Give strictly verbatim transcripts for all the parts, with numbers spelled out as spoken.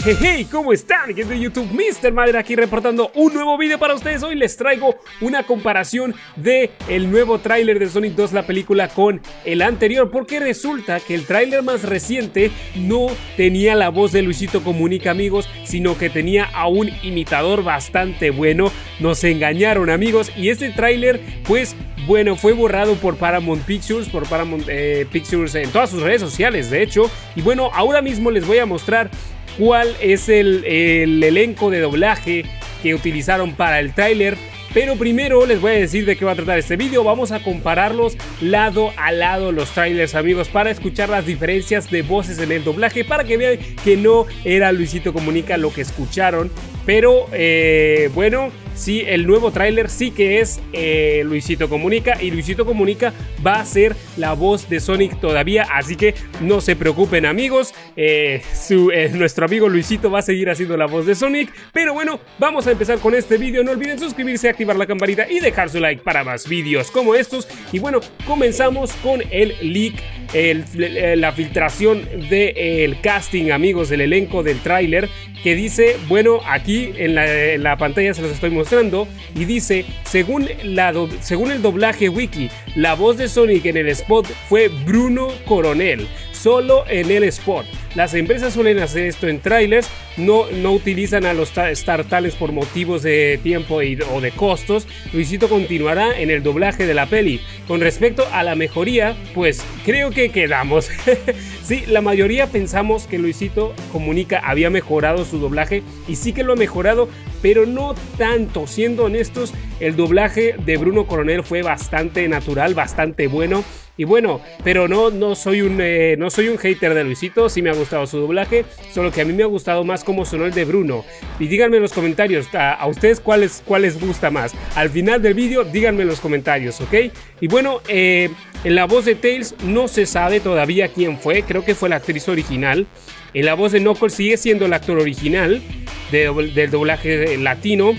Hey, hey, ¿cómo están? Gente de YouTube, Mister Madre aquí reportando un nuevo video para ustedes. Hoy les traigo una comparación de el nuevo tráiler de Sonic dos, la película, con el anterior, porque resulta que el tráiler más reciente no tenía la voz de Luisito Comunica, amigos, sino que tenía a un imitador bastante bueno. Nos engañaron, amigos, y este tráiler, pues, bueno, fue borrado por Paramount Pictures, por Paramount eh, Pictures en todas sus redes sociales, de hecho. Y bueno, ahora mismo les voy a mostrar cuál es el, el elenco de doblaje que utilizaron para el tráiler. Pero primero les voy a decir de qué va a tratar este video. Vamos a compararlos lado a lado los trailers, amigos, para escuchar las diferencias de voces en el doblaje, para que vean que no era Luisito Comunica lo que escucharon. Pero eh, bueno, sí, el nuevo tráiler sí que es eh, Luisito Comunica, y Luisito Comunica va a ser la voz de Sonic todavía, así que no se preocupen, amigos. eh, su, eh, nuestro amigo Luisito va a seguir haciendo la voz de Sonic. Pero bueno, vamos a empezar con este video. No olviden suscribirse, activar la campanita y dejar su like para más vídeos como estos. Y bueno, comenzamos con el leak, el, la filtración del casting, amigos, del elenco del tráiler, que dice, bueno, aquí en la, en la pantalla se los estoy mostrando, y dice, según, la do, según el doblaje wiki, la voz de Sonic en el spot fue Bruno Coronel, solo en el spot. Las empresas suelen hacer esto en trailers, no, no utilizan a los Star Talents por motivos de tiempo y, o de costos. Luisito continuará en el doblaje de la peli. Con respecto a la mejoría, pues creo que quedamos. Sí, la mayoría pensamos que Luisito Comunica había mejorado su doblaje, y sí que lo ha mejorado, pero no tanto. Siendo honestos, el doblaje de Bruno Coronel fue bastante natural, bastante bueno. Y bueno, pero no, no, soy un, eh, no soy un hater de Luisito, sí me ha gustado su doblaje, solo que a mí me ha gustado más cómo sonó el de Bruno. Y díganme en los comentarios, a, a ustedes cuál, es, cuál les gusta más. Al final del vídeo, díganme en los comentarios, ¿ok? Y bueno, eh, en la voz de Tails no se sabe todavía quién fue, creo que fue la actriz original. En la voz de Knuckles sigue siendo el actor original de, del doblaje latino.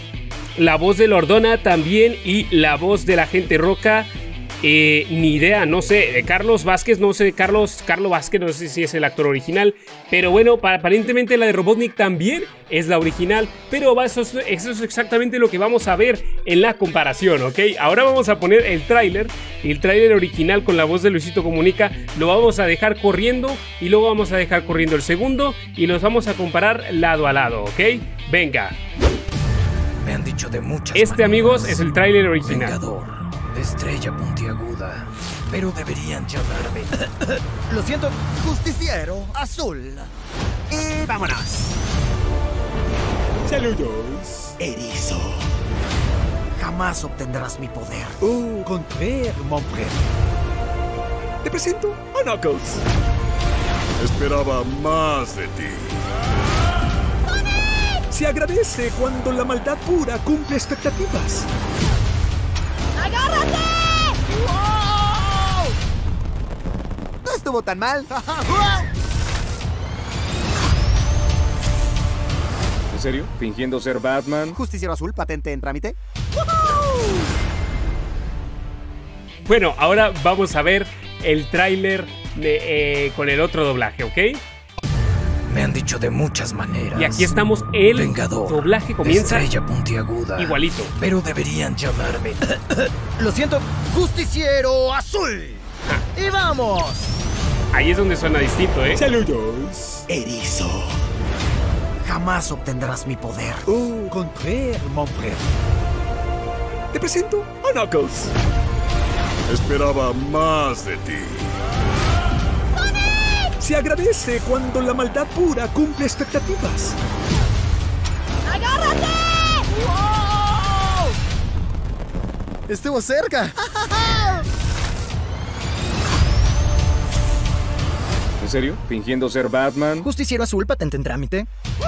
La voz de Lordona también, y la voz de la Agente Roca, Eh, ni idea, no sé. De Carlos Vázquez, no sé, Carlos, Carlos Vázquez, no sé si es el actor original. Pero bueno, aparentemente la de Robotnik también es la original. Pero eso es, eso es exactamente lo que vamos a ver en la comparación, ¿ok? Ahora vamos a poner el tráiler, el tráiler original con la voz de Luisito Comunica. Lo vamos a dejar corriendo, y luego vamos a dejar corriendo el segundo, y los vamos a comparar lado a lado, ¿ok? Venga. Me han dicho de muchas Este, maneras, amigos, es el tráiler original. Vengador. Estrella puntiaguda, pero deberían llamarme... Lo siento, justiciero azul. Y vámonos. Saludos. Erizo. Jamás obtendrás mi poder. Oh, contraire, mon frère. Te presento a Knuckles. Esperaba más de ti. ¡Sonic! Se agradece cuando la maldad pura cumple expectativas. ¡Agárrate! ¡Wow! No estuvo tan mal. ¿En serio? ¿Fingiendo ser Batman? Justiciero azul, patente en trámite. Bueno, ahora vamos a ver el tráiler eh, con el otro doblaje, ¿ok? Me han dicho de muchas maneras. Y aquí estamos, el Vengador, doblaje comienza estrella puntiaguda, igualito. pero deberían llamarme... Lo siento, justiciero azul. Ah. Y vamos. Ahí es donde suena distinto, ¿eh? Saludos. Erizo. Jamás obtendrás mi poder. Oh, contraire, mon frère. Te presento a Knuckles. Esperaba más de ti. Se agradece cuando la maldad pura cumple expectativas. ¡Agárrate! ¡Wow! Estuvo cerca. ¿En serio? ¿Fingiendo ser Batman? Justiciero azul, patente en trámite.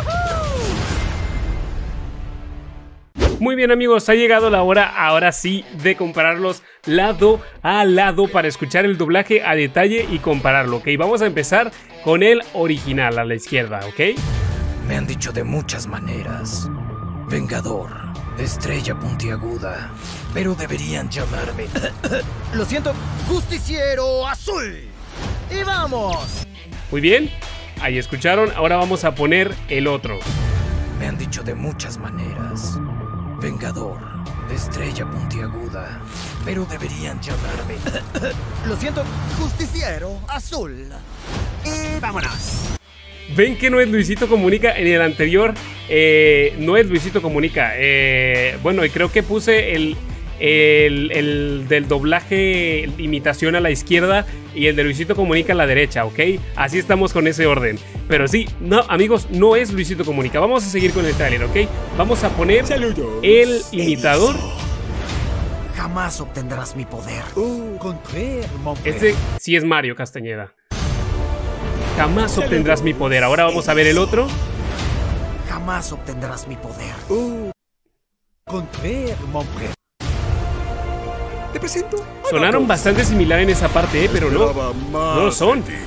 Muy bien, amigos, ha llegado la hora ahora sí de compararlos lado a lado para escuchar el doblaje a detalle y compararlo, ¿ok? Vamos a empezar con el original a la izquierda, ¿ok? Me han dicho de muchas maneras. Vengador, estrella puntiaguda, pero deberían llamarme... Lo siento, justiciero azul. Y vamos. Muy bien. Ahí escucharon, ahora vamos a poner el otro. Me han dicho de muchas maneras. Vengador, estrella puntiaguda. Pero deberían llamarme... Lo siento, justiciero azul. Y vámonos. ¿Ven que no es Luisito Comunica? En el anterior eh, no es Luisito Comunica. Eh, bueno, y creo que puse el, el, el del doblaje imitación a la izquierda y el de Luisito Comunica a la derecha, ¿ok? Así estamos con ese orden. Pero sí, no, amigos, no es Luisito Comunica. Vamos a seguir con el trailer, ¿ok? Vamos a poner Saludos. el imitador. Jamás obtendrás mi poder. Oh, contraire, mon frère. Este sí es Mario Castañeda. Jamás obtendrás mi poder. Ahora vamos a ver el otro. Jamás obtendrás mi poder. Oh, contraire, mon frère. Te presento. a Sonaron Knuckles. bastante similar en esa parte, ¿eh? Pero no, Esperaba más no lo son. de ti.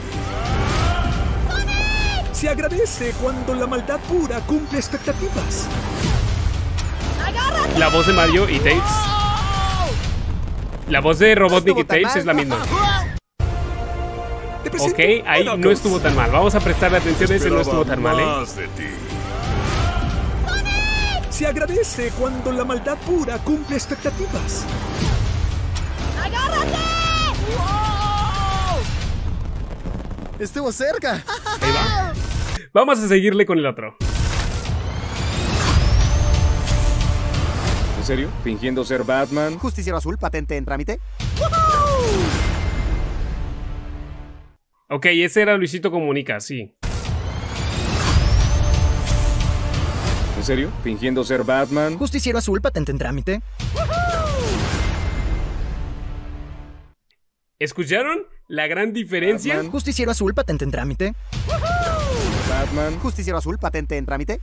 Se agradece cuando la maldad pura cumple expectativas. La voz de Mario y Tails. La voz de Robotnik y Tails es la misma. Te presento Ok, a ahí no Knuckles. estuvo tan mal. Vamos a prestarle atención a ese, no estuvo tan mal, ¿eh? Más de ti. Se agradece cuando la maldad pura cumple expectativas. Estuvo cerca. Ahí va. Vamos a seguirle con el otro. ¿En serio? ¿Fingiendo ser Batman? Justiciero azul, patente en trámite. Ok, ese era Luisito Comunica, sí. ¿En serio? ¿Fingiendo ser Batman? Justiciero azul, patente en trámite. ¿Escucharon la gran diferencia? Batman. Justiciero azul, patente en trámite. Batman. Justiciero azul, patente en trámite.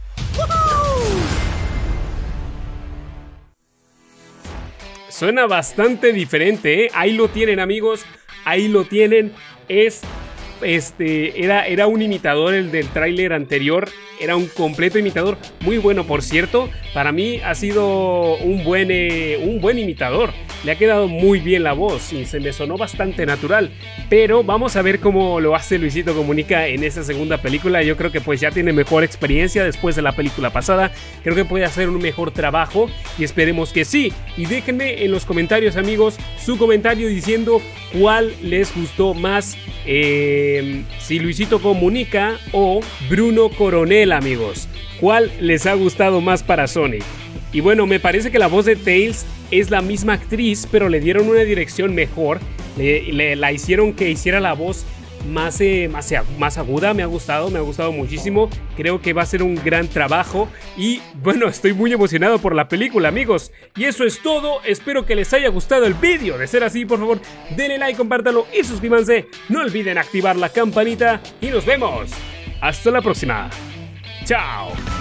Suena bastante diferente, ¿eh? Ahí lo tienen, amigos. Ahí lo tienen. Es... Este... Era, era un imitador el del tráiler anterior. Era un completo imitador. Muy bueno, por cierto. Para mí ha sido un buen... Eh, un buen imitador. Le ha quedado muy bien la voz y se me sonó bastante natural. Pero vamos a ver cómo lo hace Luisito Comunica en esta segunda película. Yo creo que pues ya tiene mejor experiencia después de la película pasada. Creo que puede hacer un mejor trabajo y esperemos que sí. Y déjenme en los comentarios, amigos, su comentario diciendo cuál les gustó más. Eh, si Luisito Comunica o Bruno Coronel, amigos. ¿Cuál les ha gustado más para Sonic? Y bueno, me parece que la voz de Tails es la misma actriz, pero le dieron una dirección mejor. Le, le- la hicieron que hiciera la voz más, eh, más, más aguda. Me ha gustado, me ha gustado muchísimo. Creo que va a ser un gran trabajo. Y bueno, estoy muy emocionado por la película, amigos. Y eso es todo. Espero que les haya gustado el vídeo. De ser así, por favor, denle like, compártanlo y suscríbanse. No olviden activar la campanita. Y nos vemos. Hasta la próxima. Chao.